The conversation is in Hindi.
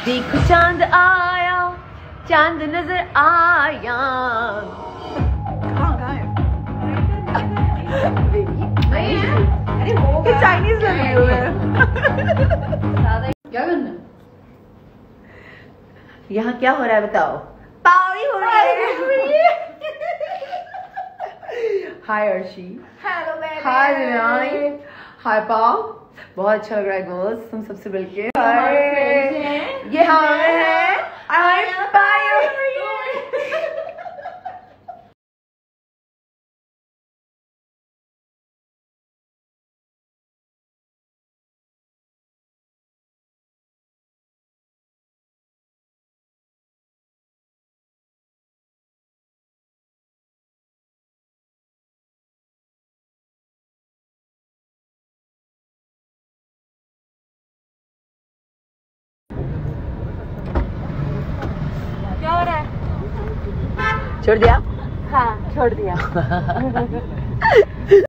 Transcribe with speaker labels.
Speaker 1: देखो चांद आया, चांद नजर आया।
Speaker 2: कहाँ है?
Speaker 1: अरे वो
Speaker 2: चाइनीज लग रही हो मैं।
Speaker 1: क्या करना? यहाँ क्या हो रहा है बताओ? पावड़ी हो रही है। Hi Arshi.
Speaker 2: Hello baby.
Speaker 1: Hi दिनाई। हाय पाव। बहुत अच्छा लग रहा है गर्ल्स तुम सबसे मिलके। ये हमें है।
Speaker 2: क्या हो रहा है?
Speaker 1: छोड़ दिया?
Speaker 2: हाँ छोड़ दिया।